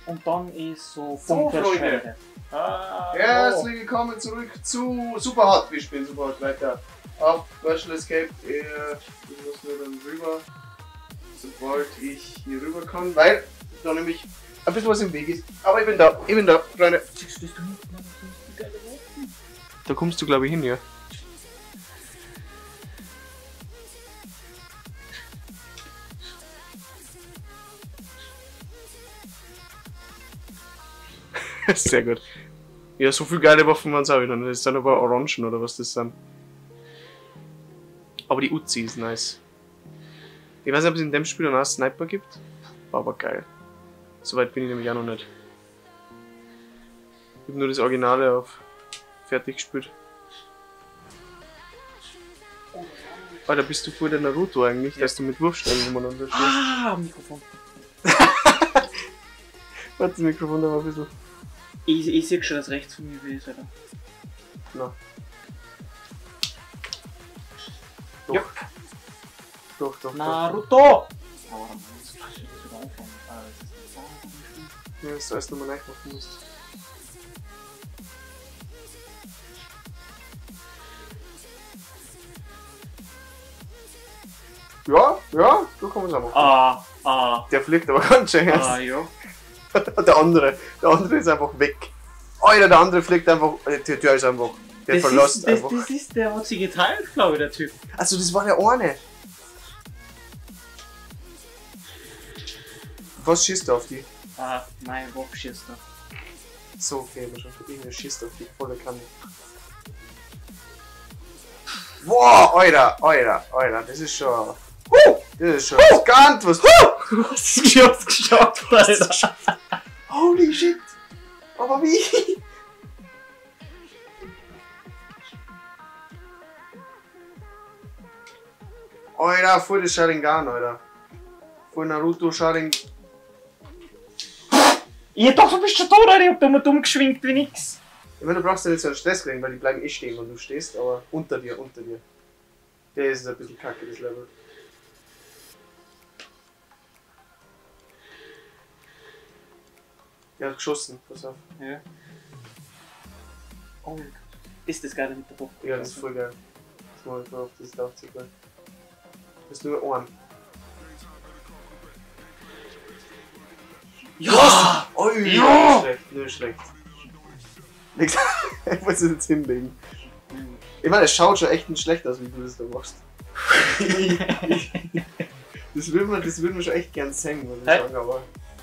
und dann ist so So, Freunde. Schwere. Ah, Herzlich willkommen zurück zu Superhot. Wir spielen Superhot weiter auf Virtual Escape. Ich muss nur dann rüber, sobald ich hier rüber kann, weil da nämlich ein bisschen was im Weg ist. Aber ich bin da, Freunde. Da kommst du, glaube ich, hin, ja. Sehr gut. Ja, so viele geile Waffen waren es auch wieder. Das sind aber Orangen oder was das sind. Aber die Uzi ist nice. Ich weiß nicht, ob es in dem Spiel einen Sniper gibt. War aber geil. Soweit bin ich nämlich auch noch nicht. Ich habe nur das Originale auf fertig gespielt. Alter, bist du voll der Naruto eigentlich, ja, dass du mit Wurfstellen umeinander stehst? Ah, Mikrofon. Warte, das Mikrofon da mal ein bisschen. Ich sehe schon, dass rechts von mir will, oder? Na. Doch. Ja. Doch. Naruto! Aber dann muss ich wieder anfangen. Ja, das heißt, nochmal nachmachen musst. Ja, so kann man es auch machen. Der fliegt aber ganz schön erst. Ja. Der andere ist einfach weg. Alter, der andere fliegt einfach. Der ist einfach. Der verlässt einfach. Der hat sich geteilt, glaube ich, der Typ. Also, das war der eine. Was schießt du auf die? Mein Bock schießt da. So, okay, aber schon irgendwer schießt auf die volle Kanne. Wow, Alter, das ist schon. Das ist schon riskant, was. Du hast es geschafft, Alter. Holy shit! Aber wie? Alter, voll das Sharingan, Alter. Voll Naruto Sharingan. Ich dachte, du bist schon tot, Alter. Ich hab da dumm geschwingt wie nix. Ich meine, du brauchst ja nicht so einen Stress kriegen, weil die bleiben eh stehen, wenn du stehst, aber unter dir. Der ist ein bisschen kacke, das Level. Er hat geschossen, pass auf. Ja. Oh mein Gott. Ist das geil mit der Bock? Ja, das ist voll geil. Das mache ich mal auf, das ist auch zu geil. Das ist nur Ohren. Ja! Oh, ja! Nur schlecht. Nix. Ich muss es jetzt hinlegen. Ich meine, es schaut schon echt nicht schlecht aus, wie du das da machst. Das würden wir schon echt gern singen, würde ich sagen, aber.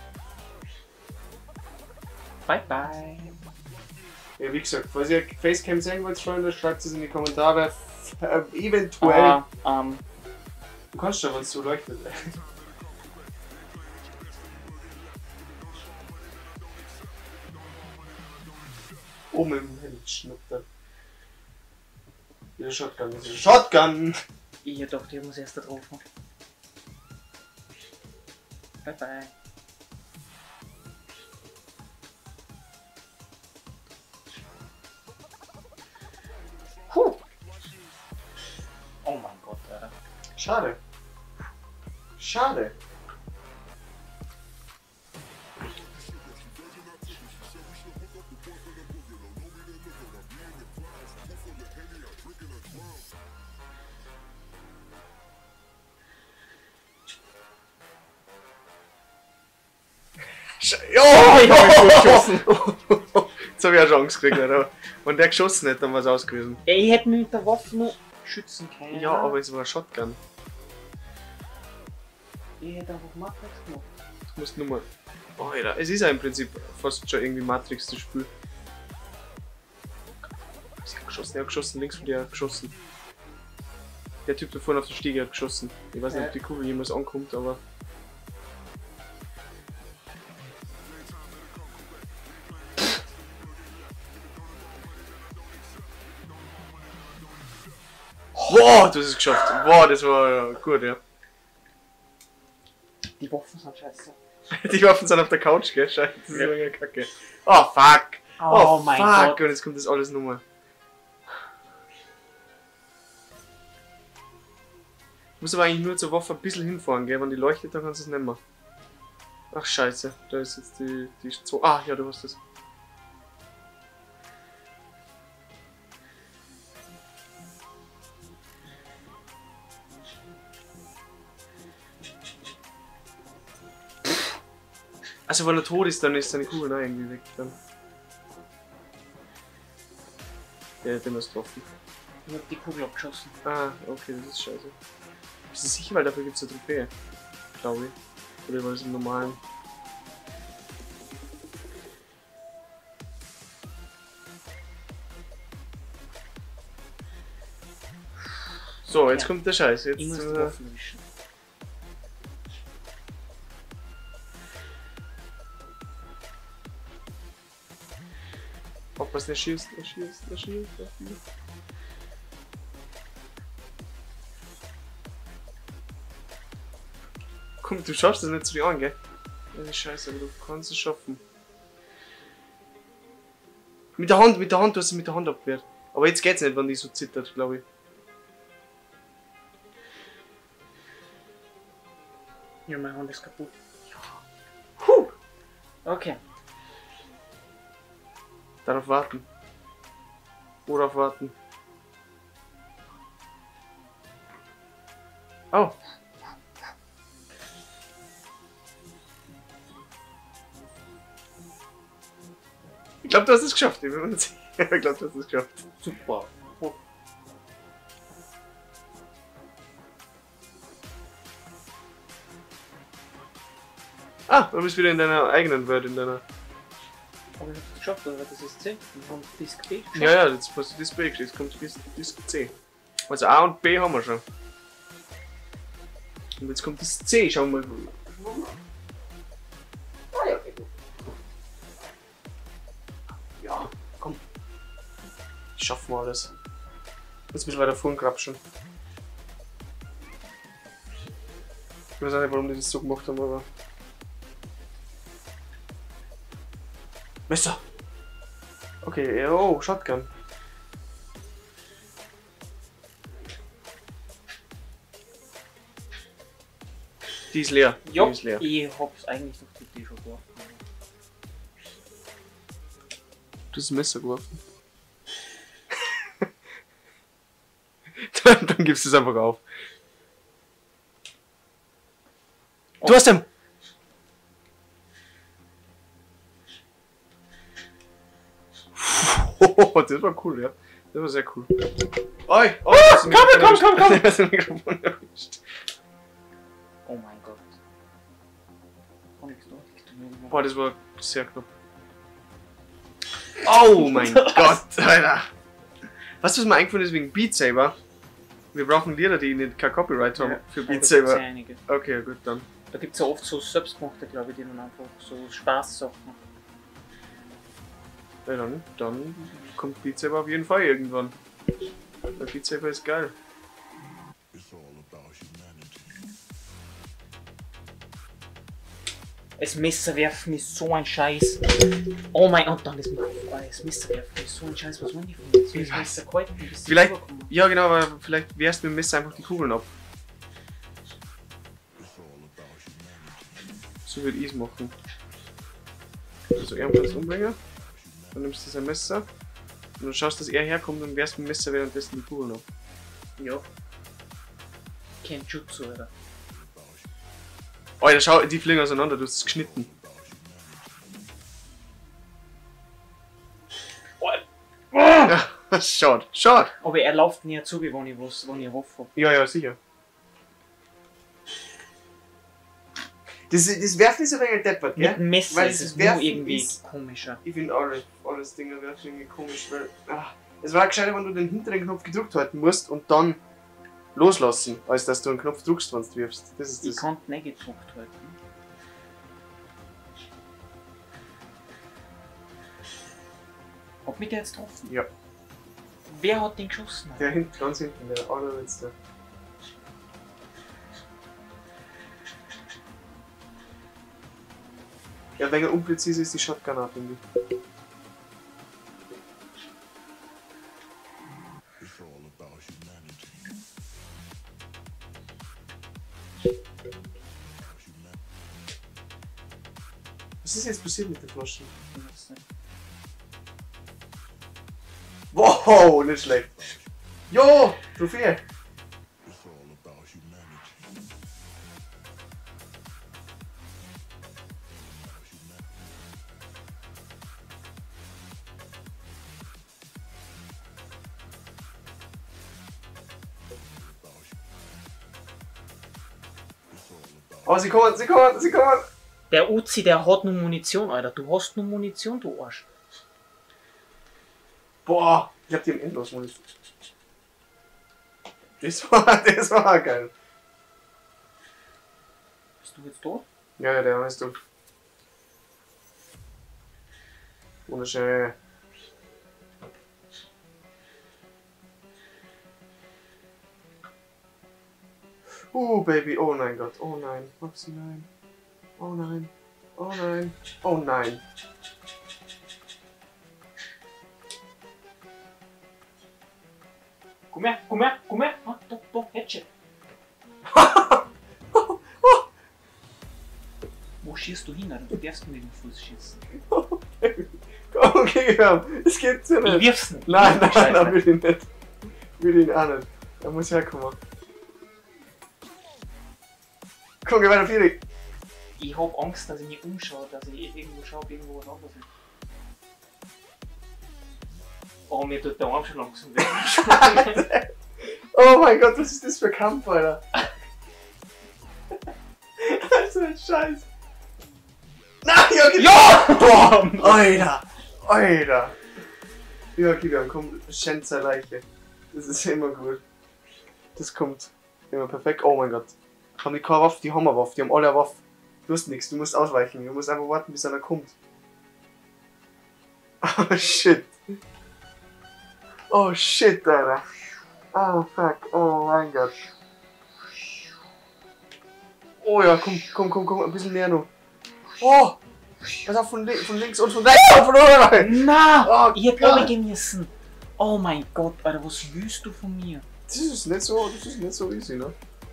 Bye bye. Ja, wie gesagt, falls ihr Facecam sehen wollt, Freunde, schreibt es in die Kommentare. Eventuell. Du kannst schon, wenn es so leuchtet. Oben im Hemd schnuppt er. Wieder Shotgun, das ist Shotgun! Ich dachte, ich muss erst da drauf machen. Bye bye. Puh. Oh mein Gott, Alter. Schade. Schade. Oh, ich hab ihn geschossen. Jetzt hab ich eine Chance gekriegt, Alter. Wenn der geschossen hätte, dann war es aus gewesen. Ich hätte mich mit der Waffe nur schützen können. Ja, aber es war ein Shotgun. Ich hätte einfach Matrix gemacht. Du musst nur mal. Oh, Alter, es ist ja im Prinzip fast schon irgendwie Matrix das Spiel. Sie hat geschossen, links von dir hat geschossen. Der Typ da vorne auf der Stiege hat geschossen. Ich weiß nicht, ob die Kugel jemals ankommt, aber. Wow, du hast es geschafft. Wow, das war gut, ja. Die Waffen sind scheiße. Die Waffen sind auf der Couch, gell? Scheiße, das ist ja kacke. Oh fuck! Oh mein Gott. Und jetzt kommt das alles nochmal. Du musst aber eigentlich nur zur Waffe ein bisschen hinfahren, gell? Wenn die leuchtet, dann kannst du es nicht mehr. Ach scheiße, da ist jetzt die Zone. Ah, ja, du hast es. Also wenn er tot ist, dann ist seine Kugel auch irgendwie weg. Dann. Ja, den hast du getroffen. Ich hab die Kugel abgeschossen. Ah, okay, das ist scheiße. Bist du sicher, weil dafür gibt es eine Trophäe? Glaube ich. Oder war das im normalen? So, jetzt Ja. kommt der Scheiß. Ich muss Jetzt. die Waffen wischen. Aufpassen, er schießt. Komm, du schaffst das nicht zu dir an, gell? Das ist scheiße, aber du kannst es schaffen. Mit der Hand, du hast es mit der Hand abgewehrt. Aber jetzt geht's nicht, wenn die so zittert, glaube ich. Ja, meine Hand ist kaputt. Ja. Puh. Okay. Darauf warten. Worauf warten? Oh. Ich glaube, du hast es geschafft. Ich bin mir nicht sicher. Ich glaube, du hast es geschafft. Super. Oh. Ah, du bist wieder in deiner eigenen Welt, in deiner... Aber ich hab's geschafft, oder? Das ist C. Wir haben Disk B geschafft. Ja, ja, jetzt hast du Disc B gekriegt, jetzt kommt Disc C. Also A und B haben wir schon. Und jetzt kommt das C, schauen wir mal. Ah, ja, okay, gut. Ja, komm. Schaffen wir alles. Jetzt ein bisschen weiter vorn grapschen. Ich weiß auch nicht, warum die das so gemacht haben, aber... Messer! Okay, oh, Shotgun. Die ist leer. Ja, Die ist leer. ich hab's eigentlich noch die schon geworfen. Du hast ein Messer geworfen. Dann gibst du es einfach auf. Du hast den! Oh, das war cool, ja. Das war sehr cool. Oi! Oh, komm! Du hast das Mikrofon erwischt. Oh mein Gott. Oh, nichts los. Boah, das war sehr knapp. Oh mein Gott, Alter! Weißt du, was mir eingefallen ist wegen Beat Saber? Wir brauchen Lieder, die nicht kein Copyright haben für Beat Saber. Einige. Okay, gut, dann. Da gibt es ja oft so selbstgemachte, glaube ich, die dann einfach so Spaßsachen. Ja, dann kommt Beat Saber auf jeden Fall irgendwann. Weil Beat Saber ist geil. Das Messerwerfen ist so ein Scheiß. Oh mein Gott, dann ist mir aufgefallen. Das Messerwerfen ist so ein Scheiß. Was wollen die von mir? Soll ich das Messer gehalten, bis die Vielleicht, rüberkommen? ja genau, aber vielleicht wehrst du mit dem Messer einfach die Kugeln ab. So würde ich es machen. Also er kannst umbringen, dann nimmst du sein Messer und dann schaust, dass er herkommt und wehrst mit dem Messer währenddessen die Kugeln ab. Ja. Kein Jutsu, oder? Alter, schau, die fliegen auseinander, du hast es geschnitten. Ja, schade, schade. Aber er läuft näher zu, wie wenn ich Waffe habe. Ja, ja, sicher. Das Werfen ist ein wenig deppert, Mit gell? dem Messer Weil ist das es nur Werfen irgendwie ist- komischer. Ich finde alles Dinge werfen irgendwie komisch, weil... Es war gescheiter, wenn du den hinteren Knopf gedrückt halten musst und dann loslassen, als dass du einen Knopf drückst, wenn du wirfst. Das ist Ich das. kann nicht gedruckt halten. Hat mich der jetzt getroffen? Ja. Wer hat den geschossen? Der hinten, ganz hinten, der allerletzte. Ja, wegen unpräzise ist die Shotgun auch, finde ich. Was ist jetzt passiert mit den Flaschen? Ich weiß nicht. Wow, nicht schlecht. Jo, Trophäe. Oh, sie kommen. Der Uzi, der hat nur Munition, Alter. Du hast nur Munition, du Arsch. Boah, ich hab die im Endlos Munition. Das war geil. Bist du jetzt da? Ja, der ist du. Wunderschön. Baby, oh nein Gott, oh nein, Maxi, nein. Oh nein, oh nein, oh nein. Komm her, komm her, komm her. Ah, da, Headshot. Wo schießt du hin, Alter? Du darfst mir den Fuß schießen. Komm, geh her, es geht ja nicht. Ich wirf's nicht. Nein, will ich nicht. Will ich auch nicht. Er muss herkommen. Komm, geh weiter, Firi. Ich hab Angst, dass ich mich umschaue, dass ich irgendwo schaue, ob irgendwo was anderes ist. Oh, mir tut der Arm schon langsam weh. Oh mein Gott, was ist das für ein Kampf, Alter? Das ist ein Scheiß. Nein, okay. Ja! Boah! Alter! Alter! Ja, okay, wir haben komm, Schenzer Leiche. Das ist immer gut. Das kommt immer perfekt. Oh mein Gott. Haben die keine Waffe? Die haben eine Waffe. Die haben alle eine Waffe. Du hast nichts. Du musst ausweichen. Du musst einfach warten, bis einer kommt. Oh shit. Oh shit, Alter. Oh fuck. Oh mein Gott. Oh ja, komm. Ein bisschen näher noch. Oh! Pass auf, von links und von rechts und von oben. Na! Oh, Ich hätte Gott. alle gemessen. Oh mein Gott, Alter, was willst du von mir? Das ist nicht so easy, ne?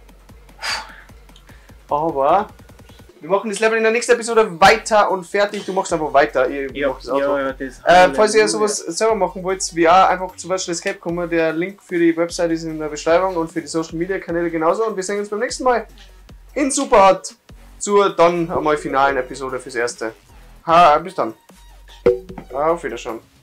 Aber wir machen das Level in der nächsten Episode weiter und fertig. Du machst einfach weiter. Ich mach das auch so. das Falls ihr sowas selber machen wollt, wie auch einfach zu Virtual Escape kommen, der Link für die Website ist in der Beschreibung und für die Social Media Kanäle genauso. Und wir sehen uns beim nächsten Mal in Superhot zur dann einmal finalen Episode fürs Erste. Bis dann. Auf Wiedersehen.